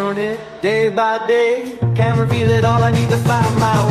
morning, day by day. Can't reveal it all, I need to find my